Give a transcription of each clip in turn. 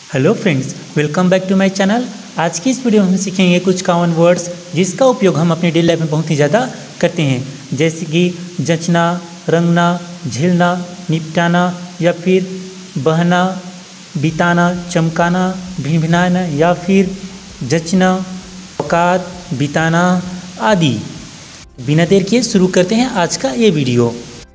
Hello friends, welcome back to my channel. आज की इस वीडियो में हम सीखेंगे कुछ कॉमन वर्ड्स जिसका उपयोग हम अपनी डेली लाइफ में बहुत ही ज़्यादा करते हैं, जैसे कि जचना, रंगना, झेलना, निपटाना या फिर बहना, बिताना, चमकाना, भिनभिनाना या फिर जचना, औकात, बिताना आदि। बिना देर किए शुरू करते हैं आज का ये वीडियो।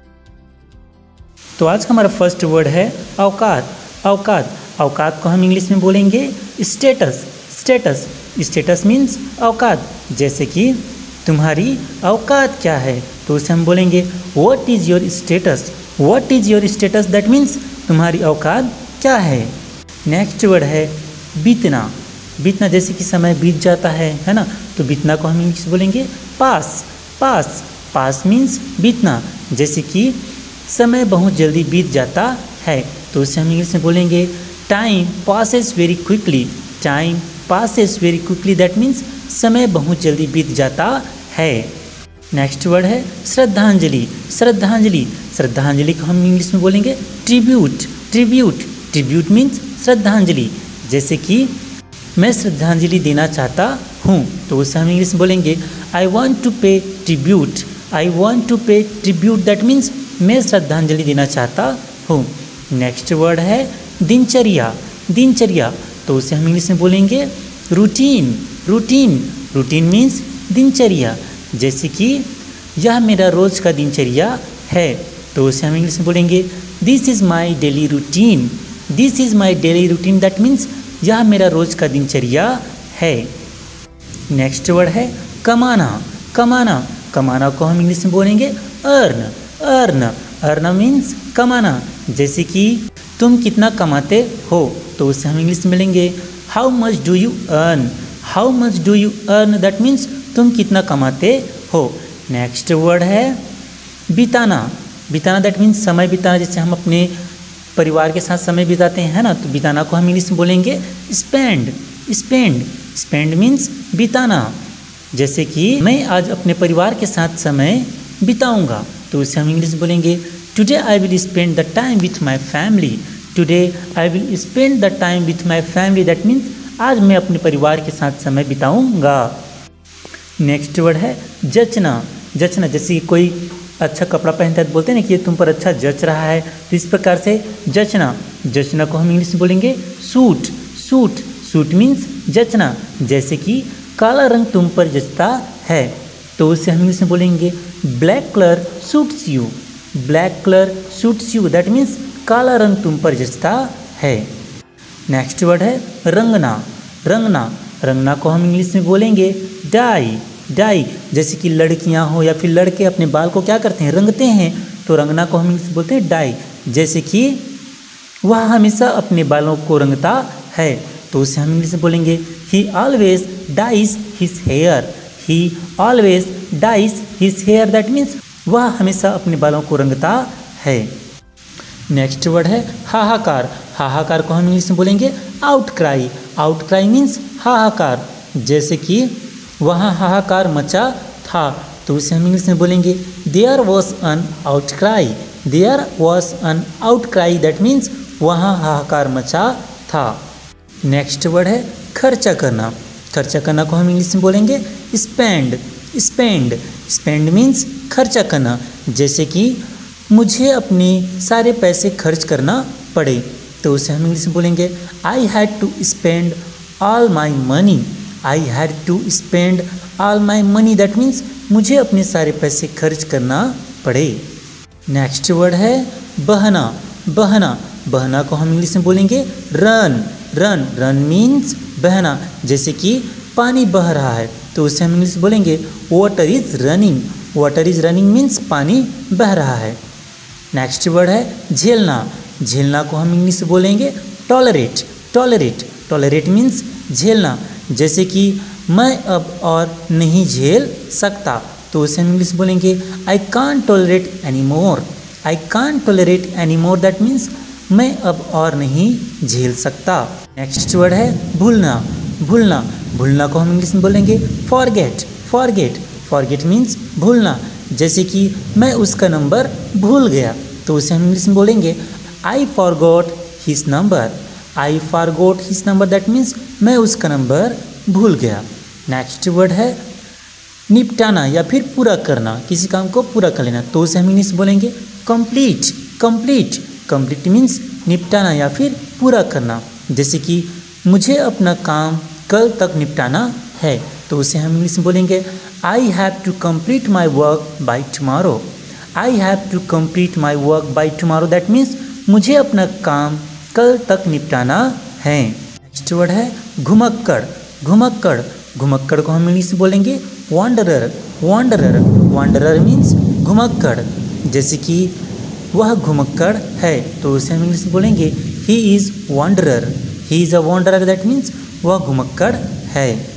तो आज का हमारा फर्स्ट वर्ड है औकात। औकात औकात को हम इंग्लिश में बोलेंगे स्टेटस। स्टेटस स्टेटस मीन्स औकात। जैसे कि तुम्हारी औकात क्या है, तो उसे हम बोलेंगे what is your status. What is your status, that means तुम्हारी औकात क्या है। नेक्स्ट वर्ड है बीतना। बीतना जैसे कि समय बीत जाता है ना, तो बीतना को हम इंग्लिश में बोलेंगे पास। पास पास मीन्स बीतना। जैसे कि समय बहुत जल्दी बीत जाता है, तो उसे हम इंग्लिश में बोलेंगे time passes very quickly. Time passes very quickly, that means समय बहुत जल्दी बीत जाता है। नेक्स्ट वर्ड है श्रद्धांजलि। श्रद्धांजलि श्रद्धांजलि को हम इंग्लिश में बोलेंगे ट्रिब्यूट। ट्रिब्यूट ट्रिब्यूट मीन्स श्रद्धांजलि। जैसे कि मैं श्रद्धांजलि देना चाहता हूँ, तो उसे हम इंग्लिश में बोलेंगे I want to pay tribute. I want to pay tribute, that means मैं श्रद्धांजलि देना चाहता हूँ। नेक्स्ट वर्ड है दिनचर्या। दिनचर्या तो उसे हम इंग्लिश में बोलेंगे रूटीन। रूटीन रूटीन मीन्स दिनचर्या। जैसे कि यह मेरा रोज़ का दिनचर्या है, तो उसे हम इंग्लिश में बोलेंगे this is my daily routine. This is my daily routine, that means यह मेरा रोज़ का दिनचर्या है। नेक्स्ट वर्ड है कमाना। कमाना कमाना को हम इंग्लिश में बोलेंगे अर्न। अर्न अर्न मीन्स कमाना। जैसे कि तुम कितना कमाते हो, तो उससे हम इंग्लिश में मिलेंगे how much do you earn. How much do you earn, that means तुम कितना कमाते हो। नेक्स्ट वर्ड है बिताना। बिताना दैट मीन्स समय बिताना। जैसे हम अपने परिवार के साथ समय बिताते हैं ना, तो बिताना को हम इंग्लिश में बोलेंगे स्पेंड। स्पेंड स्पेंड मीन्स बिताना। जैसे कि मैं आज अपने परिवार के साथ समय बिताऊंगा, तो उसे हम इंग्लिश में बोलेंगे today I will spend the time with my family. Today I will spend the time with my family, that means आज मैं अपने परिवार के साथ समय बिताऊंगा। नेक्स्ट वर्ड है जचना। जचना जैसे कि कोई अच्छा कपड़ा पहनता है तो बोलते हैं ना कि ये तुम पर अच्छा जच रहा है, तो इस प्रकार से जचना। जचना को हम इंग्लिश में बोलेंगे सूट। सूट सूट मीन्स जचना। जैसे कि काला रंग तुम पर जचता है, तो उसे हम इंग्लिश में बोलेंगे black colour suits you. Black colour suits you, that means काला रंग तुम पर जचता है। नेक्स्ट वर्ड है रंगना। रंगना रंगना को हम इंग्लिश में बोलेंगे डाई। डाई जैसे कि लड़कियां हो या फिर लड़के अपने बाल को क्या करते हैं, रंगते हैं, तो रंगना को हम इंग्लिश में बोलते हैं डाई। जैसे कि वह हमेशा अपने बालों को रंगता है, तो उसे हम इंग्लिश में बोलेंगे he always dyes his hair. He always dyes his hair, that means वह हमेशा अपने बालों को रंगता है। नेक्स्ट वर्ड है हाहाकार। हाहाकार को हम इंग्लिश में बोलेंगे outcry. Outcry means हाहाकार। जैसे कि वहाँ हाहाकार मचा था, तो उसे हम इंग्लिश में बोलेंगे there was an outcry. There was an outcry, that means वहाँ हाहाकार मचा था। नेक्स्ट वर्ड है खर्चा करना। खर्चा करना को हम इंग्लिश में बोलेंगे स्पेंड। स्पेंड स्पेंड मीन्स खर्चा करना। जैसे कि मुझे अपने सारे पैसे खर्च करना पड़े, तो उसे हम इंग्लिश में बोलेंगे I had to spend all my money. I had to spend all my money, that means मुझे अपने सारे पैसे खर्च करना पड़े। नेक्स्ट वर्ड है बहना। बहना बहना को हम इंग्लिश में बोलेंगे रन। रन रन मीन्स बहना। जैसे कि पानी बह रहा है, तो उसे हम इंग्लिश में बोलेंगे water is running. Water is running means पानी बह रहा है। नेक्स्ट वर्ड है झेलना। झेलना को हम इंग्लिश में बोलेंगे टॉलरेट। टॉलरेट टॉलरेट मीन्स झेलना। जैसे कि मैं अब और नहीं झेल सकता, तो उसे हम इंग्लिश में बोलेंगे I can't tolerate any more. I can't tolerate any more, that means मैं अब और नहीं झेल सकता। नेक्स्ट वर्ड है भूलना। भूलना भूलना को हम इंग्लिश में बोलेंगे फॉरगेट। फॉरगेट फॉरगेट मीन्स भूलना। जैसे कि मैं उसका नंबर भूल गया, तो उसे हम इंग्लिश में बोलेंगे I forgot his number. I forgot his number, that means मैं उसका नंबर भूल गया। नेक्स्ट वर्ड है निपटाना या फिर पूरा करना, किसी काम को पूरा कर लेना, तो उसे हम इंग्लिश बोलेंगे कंप्लीट। कंप्लीट कंप्लीट मीन्स निपटाना या फिर पूरा करना। जैसे कि मुझे अपना काम कल तक निपटाना है, तो उसे हम इंग्लिश में बोलेंगे I have to complete my work by tomorrow. I have to complete my work by tomorrow, that means मुझे अपना काम कल तक निपटाना है। नेक्स्ट वर्ड है घुमक्कड़। घुमक्कड़ घुमक्कड़ को हम इंग्लिश में बोलेंगे वॉन्डरर। वॉन्डरर वॉन्डरर मीन्स घुमक्कड़। जैसे कि वह घुमक्कड़ है, तो उसे हम इंग्लिश में बोलेंगे he is wanderer. He is a wanderer, that means वह घुमक्कड़ है।